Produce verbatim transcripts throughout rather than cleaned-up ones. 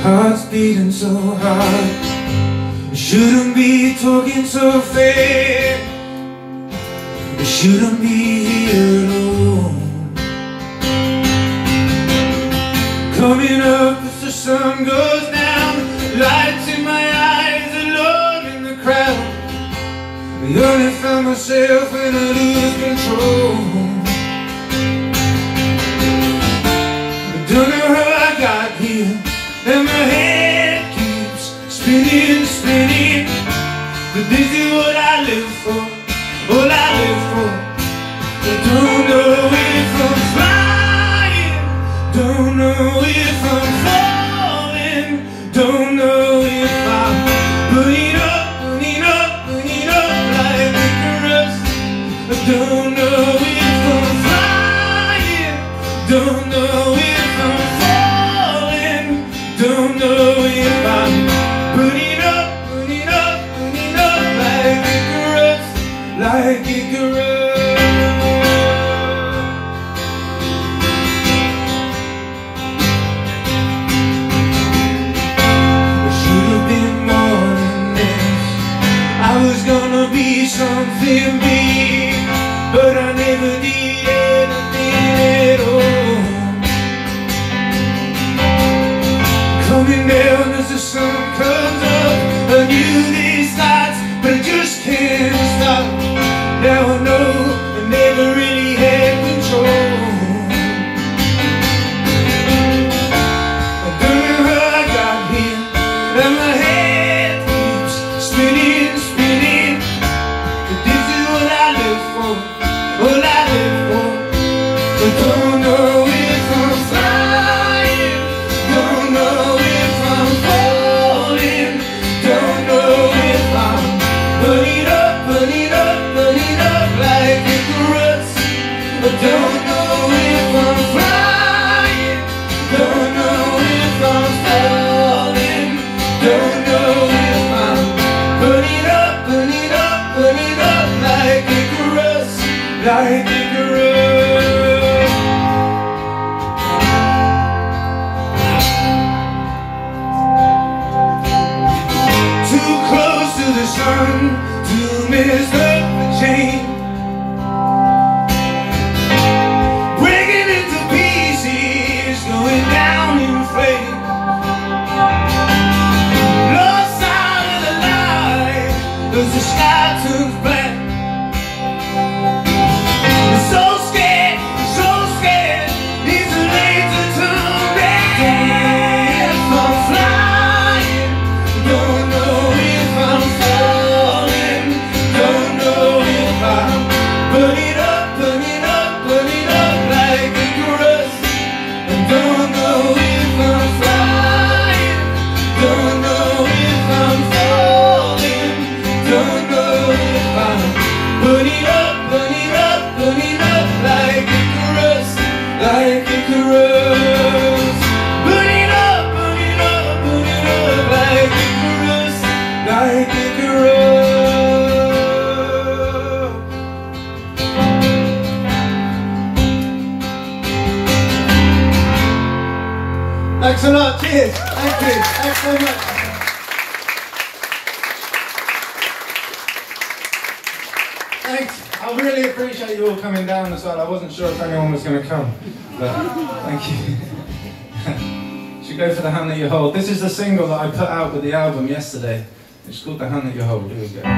heart's beating so hard. You shouldn't be talking so fast. You shouldn't be here alone. Coming up as the sun goes down, lights in my eyes, alone in the crowd. I only found myself when I lose control. I don't know how I got here, and my head keeps spinning, spinning. But this is what I live for, all I live for. I don't know if I'm flying, don't know if I'm falling, don't know if I'm burning up, burning up, burning up like Icarus. I don't know if I'm flying, don't know if I'm falling, don't know if I'm burning up, burning up, burning up like Icarus, like Icarus. Something big, but I never did anything at all. Coming down as the sun comes up, I knew these nights, but I just can't stop. Now I know I never really had control. I don't know how I got here, and my head keeps spinning, spinning. All I live for. I don't know if I'm flying, don't know if I'm falling, don't know if I'm burning up, burning up, burning up like Icarus. I don't know if I'm flying, don't know if I'm falling, don't know if I'm burning up, burning up, burning up like Icarus, like Icarus. Too close to the sun to miss up the chain, breaking into pieces, going down in flames. Lost sight of the light as the sky turns black. Thanks a lot, cheers, thank you, thanks so much. Thanks, I really appreciate you all coming down as well. I wasn't sure if anyone was going to come, but thank you. Should go for The Hand That You Hold. This is the single that I put out with the album yesterday. It's called The Hand That You Hold. Here we go.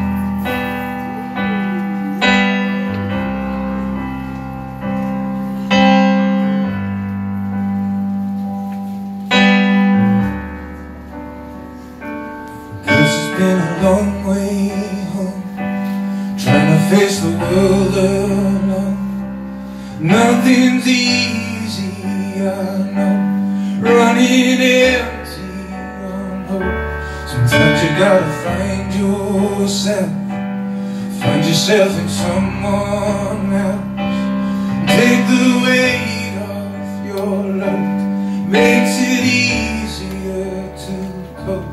Been a long way home, trying to face the world alone. Nothing's easy, I know, running empty on hope. Sometimes you gotta find yourself, find yourself in someone else. Take the weight off your load, makes it easier to cope.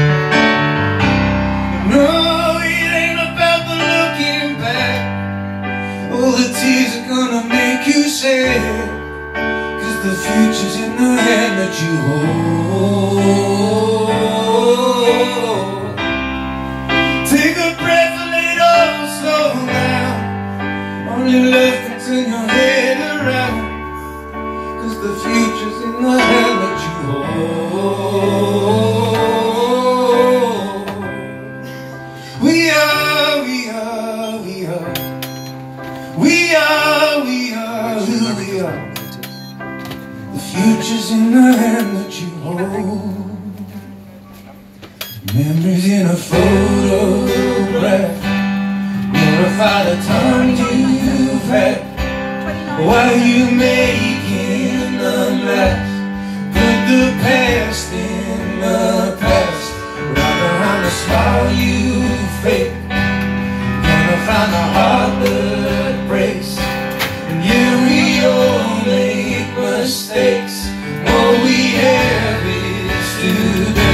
All the tears are gonna make you sad, 'cause the future's in the hand that you hold. the future's in the hand that you hold. We are, we are, we are. We are, we are who we are. The future's in the hand that you hold. Memories in a photograph glorify the times you've had. While you making them last, put the past in the past. Right behind the smile you fake, gonna find the heart that breaks. And yeah, we all make mistakes. All we have is today.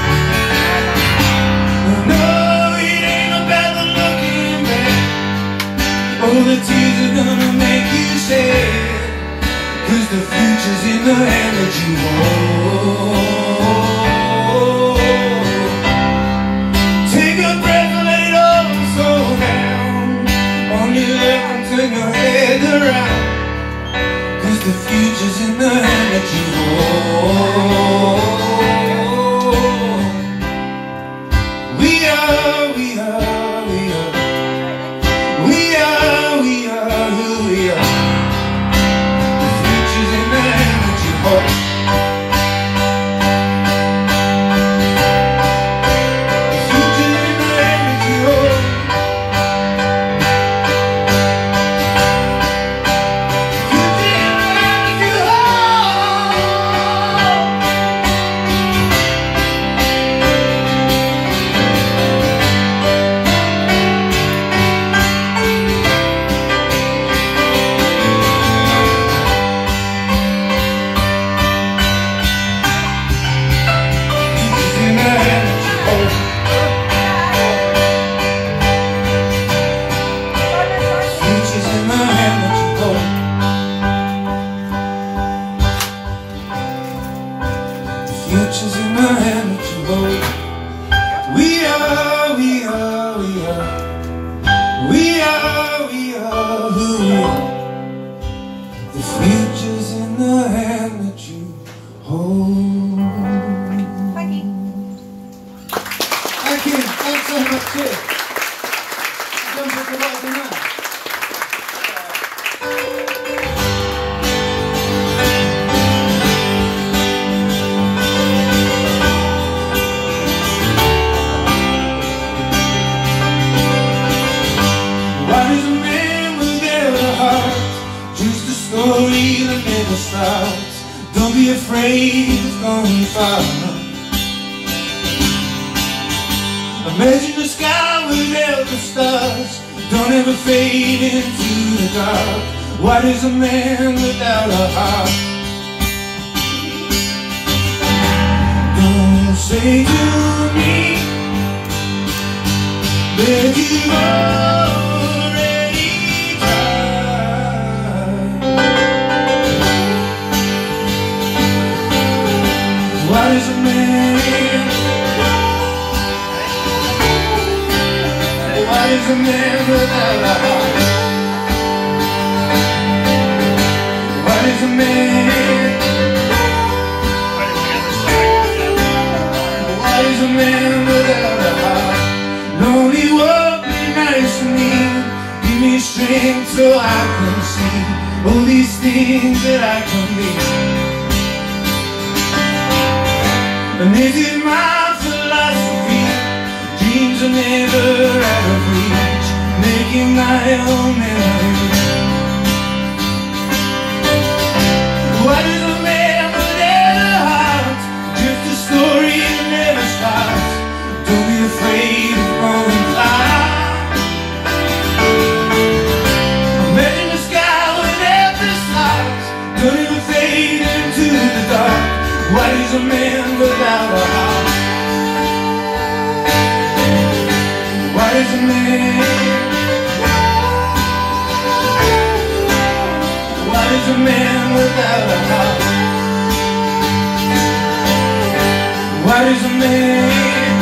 No, it ain't about the looking back. All the tears are gonna make you sad, 'cause the future's in the hand that you hold. Take a breath and let it all slow down. On your left and turn your head around, 'cause the future's in the hand that you hold. We are, we are, we are. We are, we are who we are. The future's in the hand that you hold. The future's in the hand that you hold. The future's in the hand that you future's in the hand that you hold. We are, we are, we are. We are, we are who we are. The future's in the hand that you hold. Thank you. Thank you. Thanks so much, kid. Don't put the lights in that. Story that never stops. Don't be afraid of going far. Imagine the sky without the stars. Don't ever fade into the dark. What is a man without a heart? Don't say to me that you already tried. What is a man? What is a man without a heart? What is a man? What is a man without a heart? Lonely won't be nice to me. Give me strength so I can see all these things that I can be. And this is my philosophy. Dreams are never out of reach, making my own memories. What is a man without a heart? Just a story that never stops. Don't be afraid of going far. Imagine the sky without the stars. Don't even fade into the dark. What is a man without a heart? What is a man? What is a man without a heart? What is a man?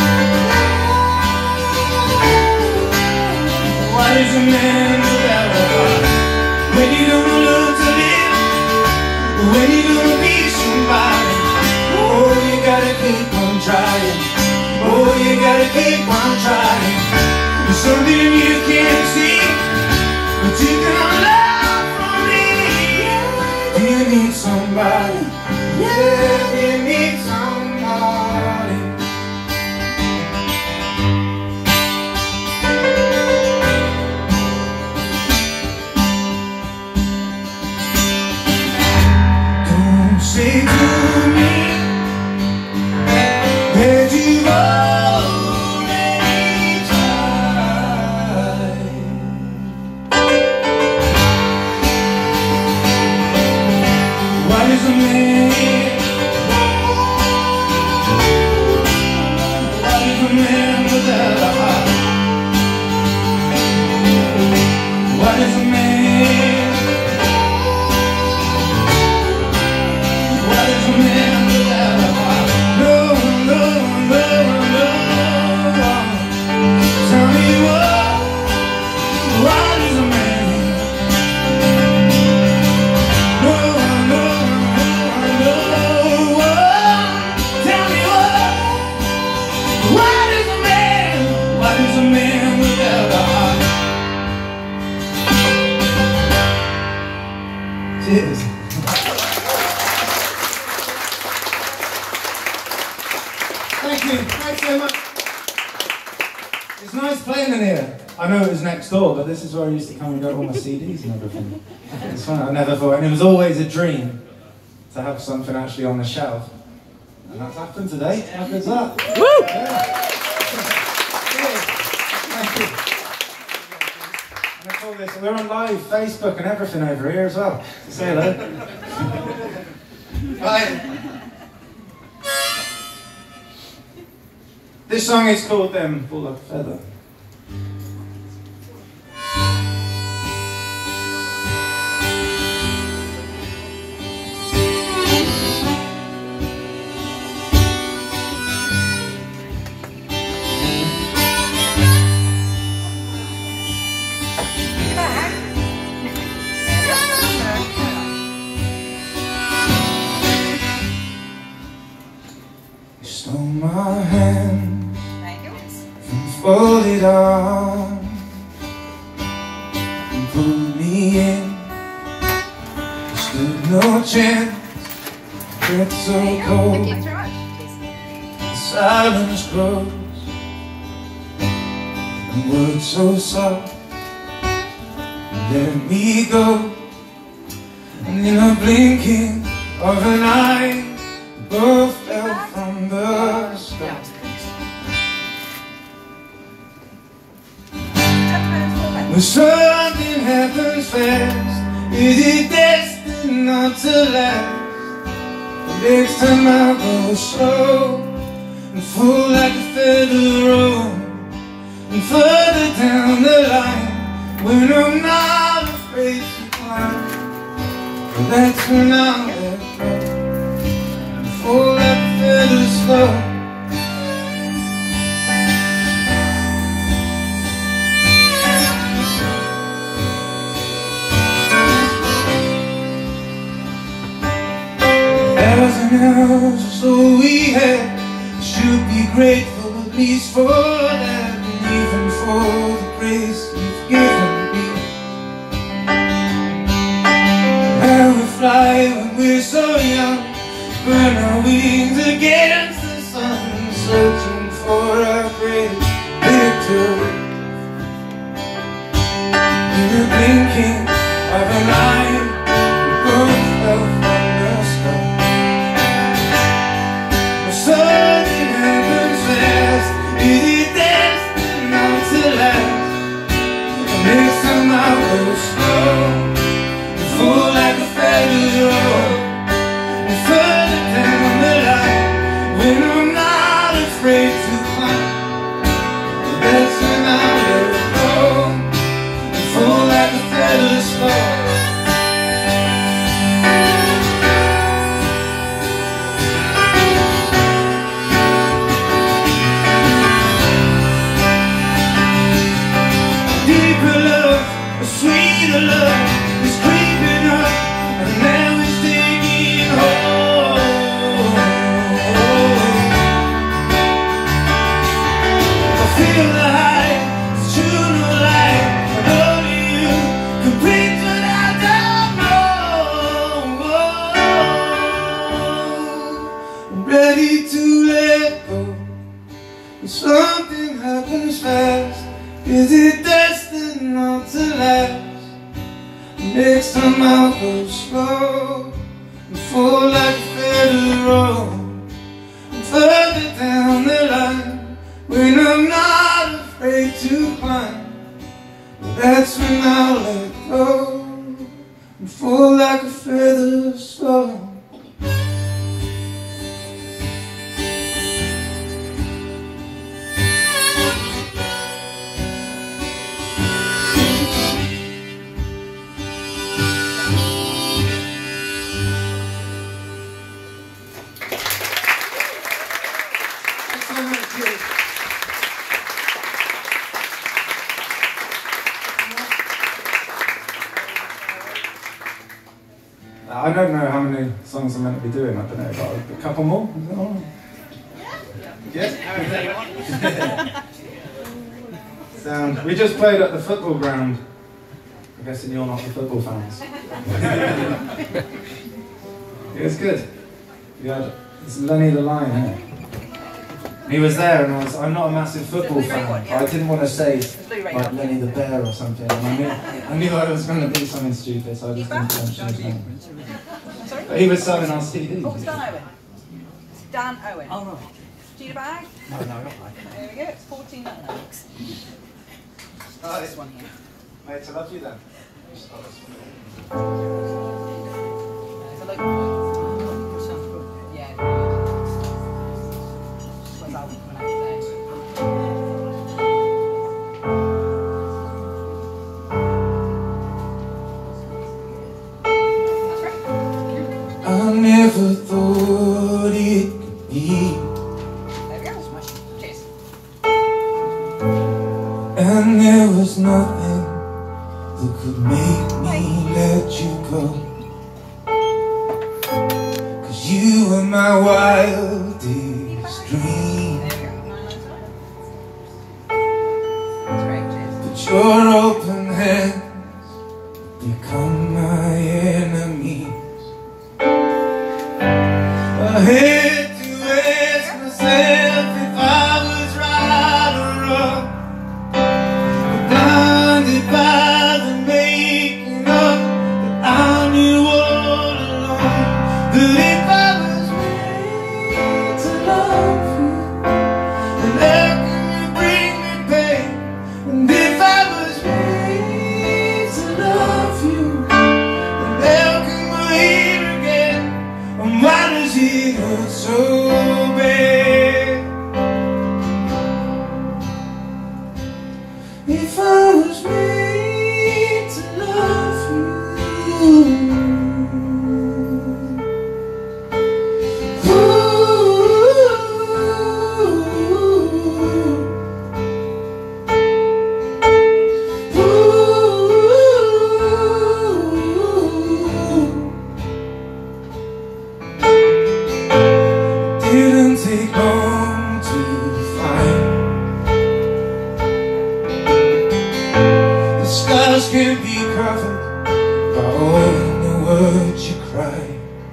What is a man without a heart? When you don't look to live, when you gonna be somebody? Oh, you gotta keep on trying. Oh, you gotta keep on trying. There's something you can't see, but you can learn from me. Do you need somebody? Yeah, do you need somebody? Don't say to me that you've already tried. What is a man? What is a man without a heart? What is a man? What is a man without a heart? No, no, no, no. Tell me what, what is a man? No, no, no, no. Tell me what, what is a man? What is a man without a heart? Cheers. Thank you, thanks so much. It's nice playing in here. I know it was next door, but this is where I used to come and get all my C Ds and everything. It's fun, I never thought, and it was always a dream to have something actually on the shelf. And that's happened today. How good's that? Woo! Yeah. Thank you. And I call this, we're on live Facebook and everything over here as well. So say hello. Right. This song is called um, Fall Like a Feather. You stole my hand and folded on and pulled me in. Stood no chance, it's so cold. The silence grows and words so soft. Let me go, and in a blinking of an eye, both fell from the sky. When something happens fast, is it destined not to last? The next time I'll go slow and fall like a feather roll, and further down the line, when I'm not afraid to climb, well, that's when I'll let go and fall like a feather slow. Else is all we had. Should be grateful at least for that, and even for the grace you've given me. How we fly when we're so young, burn our wings against the sun, searching for our great victory. In the blinking of an eye, we both fell from the sky. Something happens fast, is it destined not to last? And next time I go slow and fall like a feather roll, and further down the line, don't know how many songs I'm meant to be doing. I don't know, but a couple more? Is that all right? Yes? Sound. We just played at the football ground. I'm guessing you're not the football fans. It was good. You had, it's Lenny the Lion, isn't it? He was there, and I was, I'm not a massive football fan, but I didn't want to say like Lenny the Bear or something. And I knew I knew I was going to do something stupid, so I just didn't mention his name. But he was selling our C Ds. Oh, it's Dan Owen. It's Dan Owen. Oh, right. Do you need a bag? No, no, not right. There we go, it's fourteen ninety-nine. Oh, This one here. mate, I love you then. There's a local yeah. Where's that one coming out today? I never thought it could be. There we go. Cheers. And there was nothing that could make me let you go. 'Cause you were my wildest dream. There we go. That's great, cheers. But your open hands become my enemies. I had to ask myself if I was right or wrong. Blinded by the making up that I knew all along. That if I was made to love you, then how can you bring me pain? And if I was made to love you, then how can we here again? And why does it hurt so bad? If I was made to love you, ooh, ooh. Didn't take long to find the scars can be covered by all the words you cry,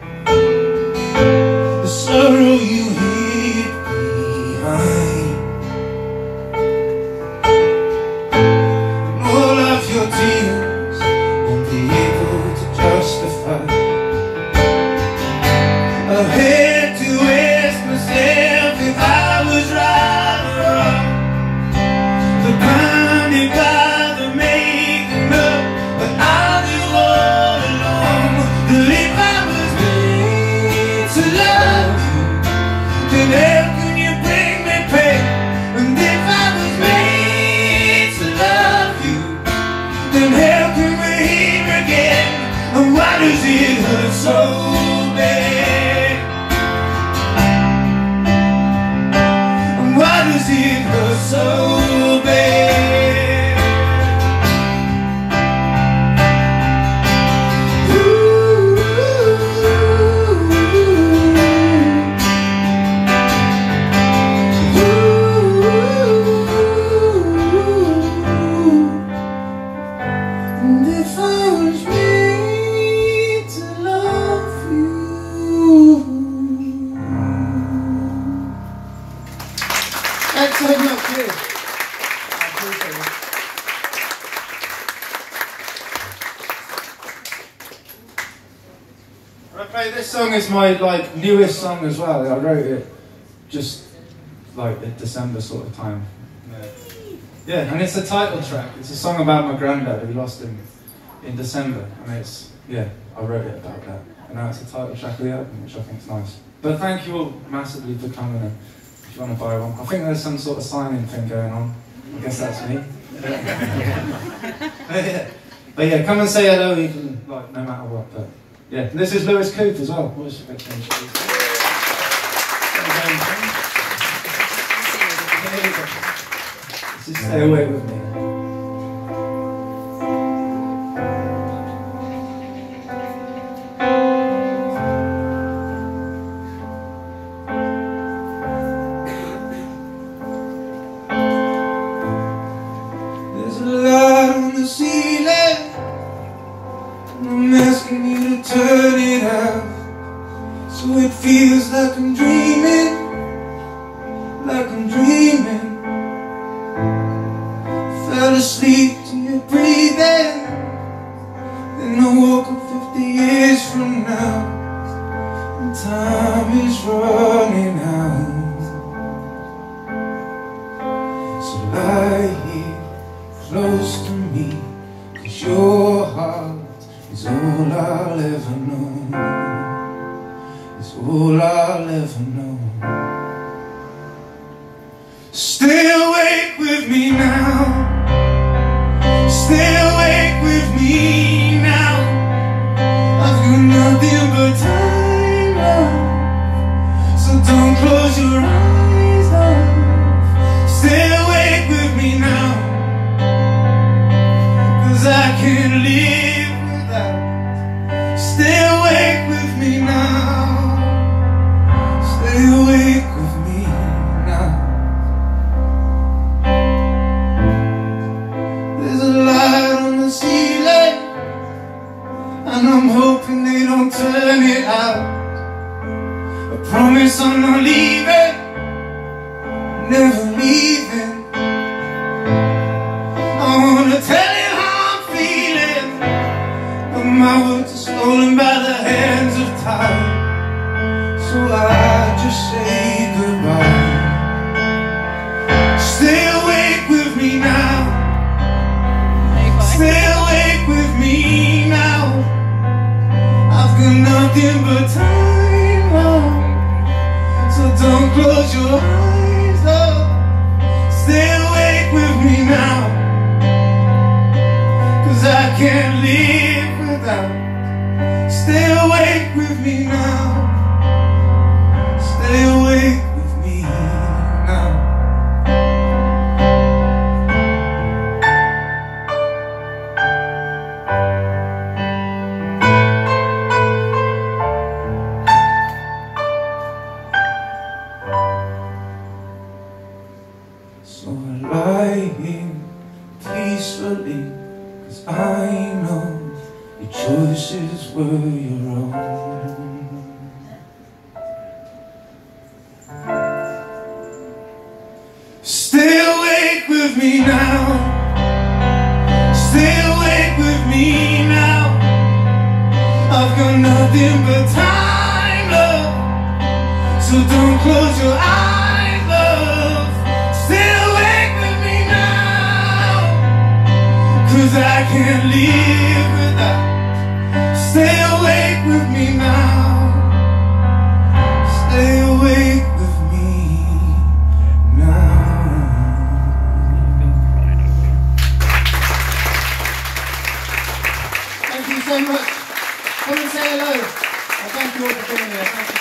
the sorrow you hid behind, and all of your tears won't be able to justify. I had to ask myself if I was right or wrong. The blinded by the making up, but I knew all along that if I was made to love you, then how can you bring me pain? And if I was made to love you, then how can we hear again? And why does it hurt so bad? And why does it hurt so bad? Ooh, ooh. And if I was made to love you. Thanks so much, Liz. I appreciate it. Okay, this song is my like newest song as well. I wrote it just like at December sort of time. Yeah. Yeah, and it's a title track. It's a song about my granddad who lost him in December, and it's yeah, I wrote it about that. And now it's the title track of the album, which I think is nice. But thank you all massively for coming in. If you want to buy one, I think there's some sort of signing thing going on. I guess that's me. Yeah. But yeah, come and say hello, even like no matter what. But yeah, this is Lewis Coop as well. What's your picture? Just stay away with me. So it feels like I'm dreaming, like I'm dreaming. Fell asleep to your breathing, then I woke up fifty years from now, and time is running out. So lie here close to me, 'cause your heart is all I'll ever know. It's all I'll ever know. Stay awake with me now. Stay awake with me now. I've got nothing but time love, so don't close your eyes, love. Stay awake with me now, 'cause I can't live without. Stay awake with me now. Stay awake with me now. There's a light on the ceiling, and I'm hoping they don't turn it out. I promise I'm not leaving, never leaving. I wanna tell you how I'm feeling, but my words are stolen by the hands of time. So I just say goodbye. Stay awake with me now. Stay awake with me now. I've got nothing but time, love, so don't close your eyes, love. Stay awake with me now, 'cause I can't live without. Stay awake with me now. Stay awake with me now. So I lie here peacefully, 'cause I know your choices were your own. Stay awake with me now. Stay awake with me now. I've got nothing but time, love, so don't close your eyes, love. Stay awake with me now, 'cause I can't live without. Stay awake with me now. Stay awake with me now. Thank you so much. Come and say hello. And thank you all for being here. Thank you.